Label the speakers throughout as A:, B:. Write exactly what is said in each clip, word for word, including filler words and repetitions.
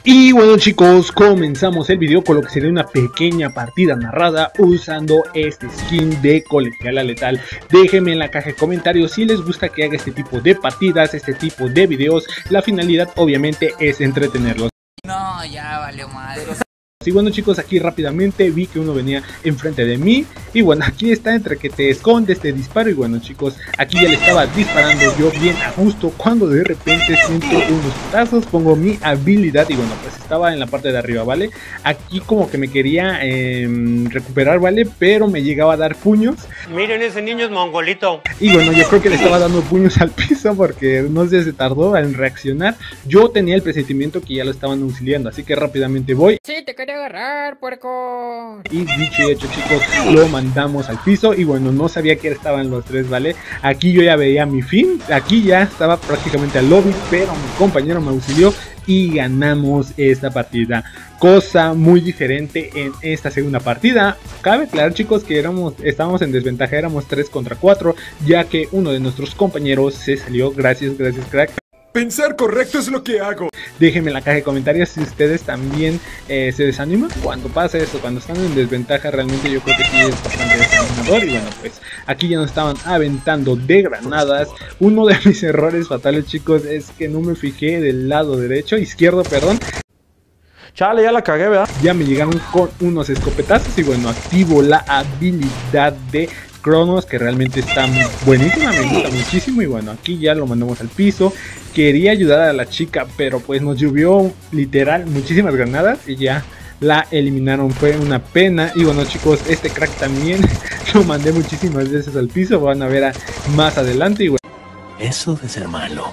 A: Y bueno chicos, comenzamos el video con lo que sería una pequeña partida narrada usando este skin de Colegiala Letal. Déjenme en la caja de comentarios si les gusta que haga este tipo de partidas, este tipo de videos. La finalidad obviamente es entretenerlos.
B: No, ya valió madre.
A: Y bueno chicos, aquí rápidamente vi que uno venía enfrente de mí. Y bueno, aquí está entre que te escondes, te disparo. Y bueno chicos, aquí ya le estaba disparando yo bien a gusto, cuando de repente siento unos putazos. Pongo mi habilidad y bueno, pues estaba en la parte de arriba, ¿vale? Aquí como que me quería eh, recuperar, ¿vale? Pero me llegaba a dar puños.
C: Miren, ese niño es mongolito.
A: Y bueno, yo creo que le estaba dando puños al piso porque no sé, se tardó en reaccionar. Yo tenía el presentimiento que ya lo estaban auxiliando, así que rápidamente voy.
B: Sí, te quería agarrar, puerco.
A: Y dicho y hecho chicos, lo mandamos al piso. Y bueno, no sabía que estaban los tres, ¿vale? Aquí yo ya veía mi fin. Aquí ya estaba prácticamente al lobby, pero mi compañero me auxilió y ganamos esta partida. Cosa muy diferente en esta segunda partida. Cabe aclarar chicos que éramos, estábamos en desventaja, éramos tres contra cuatro, ya que uno de nuestros compañeros se salió. Gracias, gracias crack.
D: Pensar correcto es lo que hago.
A: Déjenme en la caja de comentarios si ustedes también eh, se desaniman cuando pasa esto, cuando están en desventaja. Realmente yo creo que sí es bastante desanimador. Y bueno, pues aquí ya nos estaban aventando de granadas. Uno de mis errores fatales chicos es que no me fijé del lado derecho, izquierdo, perdón.
D: Chale, ya la cagué, ¿verdad?
A: Ya me llegaron con unos escopetazos y bueno, activo la habilidad de Cronos, que realmente está buenísima, me gusta muchísimo. Y bueno, aquí ya lo mandamos al piso. Quería ayudar a la chica, pero pues nos llovió literal muchísimas granadas y ya la eliminaron, fue una pena. Y bueno chicos, este crack también lo mandé muchísimas veces al piso, van a ver a, más adelante. Y bueno,
E: eso de ser malo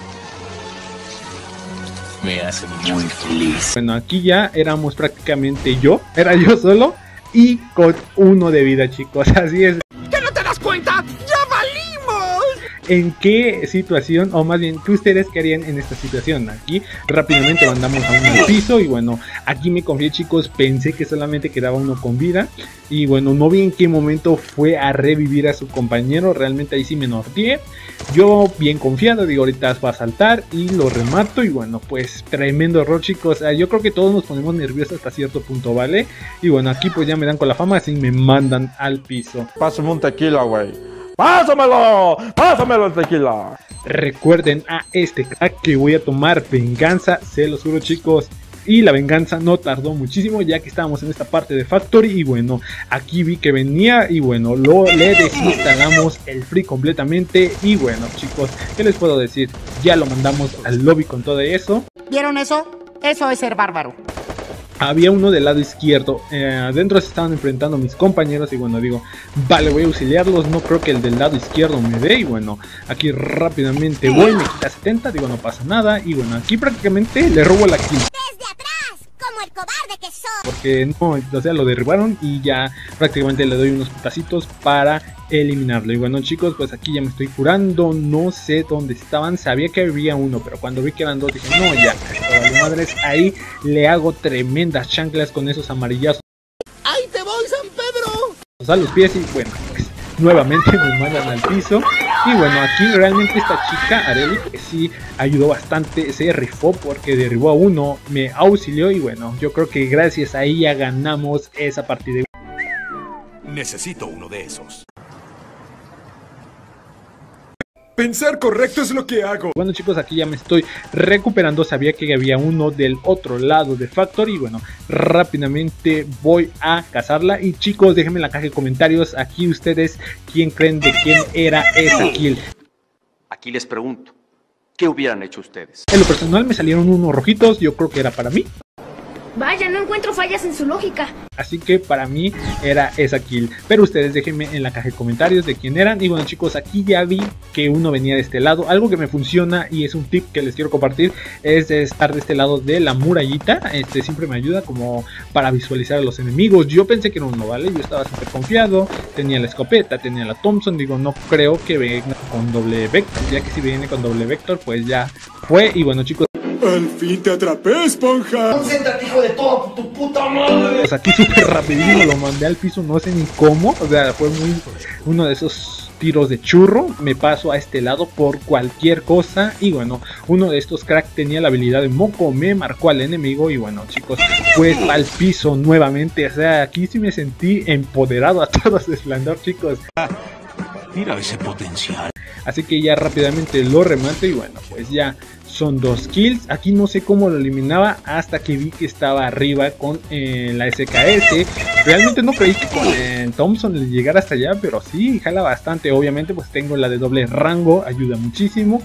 E: me hace muy feliz.
A: Bueno, aquí ya éramos prácticamente yo, era yo solo y con uno de vida chicos, así es.
D: ¿Que no te das cuenta? ¡Ya valimos!
A: ¿En qué situación, o más bien, qué ustedes querían en esta situación? Aquí rápidamente mandamos a uno al piso y bueno, aquí me confié chicos, pensé que solamente quedaba uno con vida. Y bueno, no vi en qué momento fue a revivir a su compañero, realmente ahí sí me norteé. Yo bien confiado, digo ahorita va a saltar y lo remato. Y bueno, pues tremendo error chicos, yo creo que todos nos ponemos nerviosos hasta cierto punto, ¿vale? Y bueno, aquí pues ya me dan con la fama, así me mandan al piso.
D: Pásame un tequila, güey. ¡Pásamelo! ¡Pásamelo el tequila!
A: Recuerden a este crack que voy a tomar venganza, se los juro chicos. Y la venganza no tardó muchísimo, ya que estábamos en esta parte de Factory. Y bueno, aquí vi que venía y bueno, lo, le desinstalamos el free completamente. Y bueno chicos, ¿qué les puedo decir? Ya lo mandamos al lobby con todo eso.
F: ¿Vieron eso? Eso es ser bárbaro.
A: Había uno del lado izquierdo, eh, adentro se estaban enfrentando mis compañeros y bueno, digo, vale, voy a auxiliarlos, no creo que el del lado izquierdo me dé. Y bueno, aquí rápidamente voy, me quita setenta, digo, no pasa nada. Y bueno, aquí prácticamente le robo la kill.
G: Desde atrás, como el cobarde que soy.
A: Porque no, o sea, lo derribaron y ya prácticamente le doy unos putacitos para eliminarlo. Y bueno chicos, pues aquí ya me estoy curando, no sé dónde estaban, sabía que había uno, pero cuando vi que eran dos dije, no, ya, vale madres, ahí le hago tremendas chanclas con esos amarillazos.
F: ¡Ahí te voy, San Pedro!
A: A los pies y bueno, pues nuevamente me mandan al piso. Y bueno, aquí realmente esta chica, Areli, que sí ayudó bastante, se rifó porque derribó a uno, me auxilió y bueno, yo creo que gracias a ella ganamos esa partida.
D: Necesito uno de esos. Pensar correcto es lo que hago.
A: Bueno chicos, aquí ya me estoy recuperando, sabía que había uno del otro lado de Factory. Y bueno, rápidamente voy a cazarla. Y chicos, déjenme en la caja de comentarios aquí ustedes quién creen de quién era esa kill.
H: Aquí les pregunto, ¿qué hubieran hecho ustedes?
A: En lo personal me salieron unos rojitos, yo creo que era para mí.
G: Vaya, no encuentro fallas en su lógica.
A: Así que para mí era esa kill. Pero ustedes déjenme en la caja de comentarios de quién eran. Y bueno chicos, aquí ya vi que uno venía de este lado. Algo que me funciona y es un tip que les quiero compartir es de estar de este lado de la murallita. Este siempre me ayuda como para visualizar a los enemigos. Yo pensé que era uno, ¿vale? Yo estaba súper confiado. Tenía la escopeta, tenía la Thompson. Digo, no creo que venga con doble vector. Ya que si viene con doble vector, pues ya fue. Y bueno chicos,
D: Al fin te atrapé, esponja.
E: Concéntrate, hijo de toda tu puta madre.
A: pues aquí súper rapidísimo lo mandé al piso, no sé ni cómo. O sea, fue muy uno de esos tiros de churro, me paso a este lado por cualquier cosa. Y bueno, uno de estos cracks tenía la habilidad de moco, me marcó al enemigo y bueno chicos, pues al piso nuevamente. O sea, aquí sí me sentí empoderado a todo su esplendor, chicos.
E: Mira ese potencial.
A: Así que ya rápidamente lo remato y bueno, pues ya son dos kills. Aquí no sé cómo lo eliminaba hasta que vi que estaba arriba con eh, la S K S. Realmente no creí que con eh, Thompson le llegara hasta allá, pero sí, jala bastante. Obviamente pues tengo la de doble rango, ayuda muchísimo.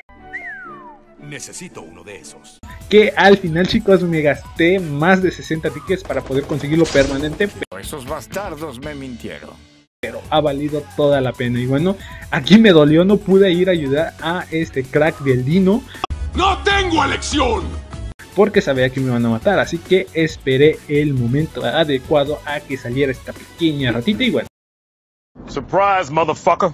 E: Necesito uno de esos.
A: Que al final chicos me gasté más de sesenta tickets para poder conseguirlo permanente.
E: Esos bastardos me mintieron.
A: Pero ha valido toda la pena. Y bueno, aquí me dolió, no pude ir a ayudar a este crack del Dino.
E: ¡No tengo elección!
A: Porque sabía que me iban a matar, así que esperé el momento adecuado a que saliera esta pequeña ratita y bueno.
D: Surprise, motherfucker.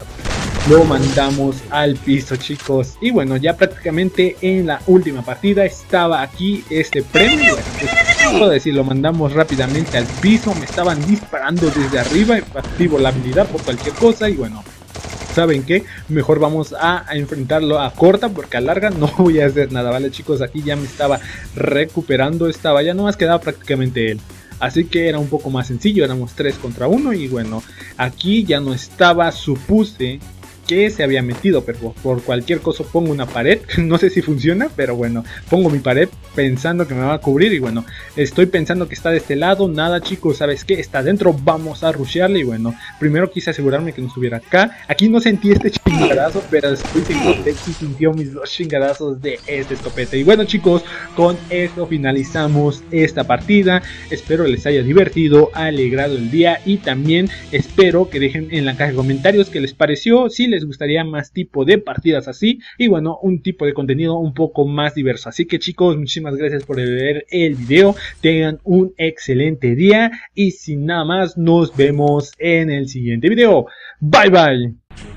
A: Lo mandamos al piso chicos. Y bueno, ya prácticamente en la última partida estaba aquí este premio. Y bueno, pues, puedo decir, lo mandamos rápidamente al piso. Me estaban disparando desde arriba. Activo la habilidad por cualquier cosa y bueno. ¿Saben qué? Mejor vamos a, a enfrentarlo a corta porque a larga no voy a hacer nada, ¿vale chicos? Aquí ya me estaba recuperando, estaba ya nomás quedaba prácticamente él. Así que era un poco más sencillo, éramos tres contra uno y bueno, aquí ya no estaba, supuse que se había metido, pero por cualquier cosa pongo una pared, no sé si funciona, pero bueno, pongo mi pared pensando que me va a cubrir y bueno, estoy pensando que está de este lado, nada chicos, ¿sabes qué? Está adentro, vamos a rushearle y bueno, primero quise asegurarme que no estuviera acá, aquí no sentí este chingadazo, pero después sí sintió mis dos chingadazos de este escopete y bueno chicos, con esto finalizamos esta partida, espero les haya divertido, alegrado el día y también espero que dejen en la caja de comentarios qué les pareció, si les les gustaría más tipo de partidas así y bueno, un tipo de contenido un poco más diverso. Así que chicos, muchísimas gracias por ver el video, tengan un excelente día y sin nada más nos vemos en el siguiente video. Bye bye.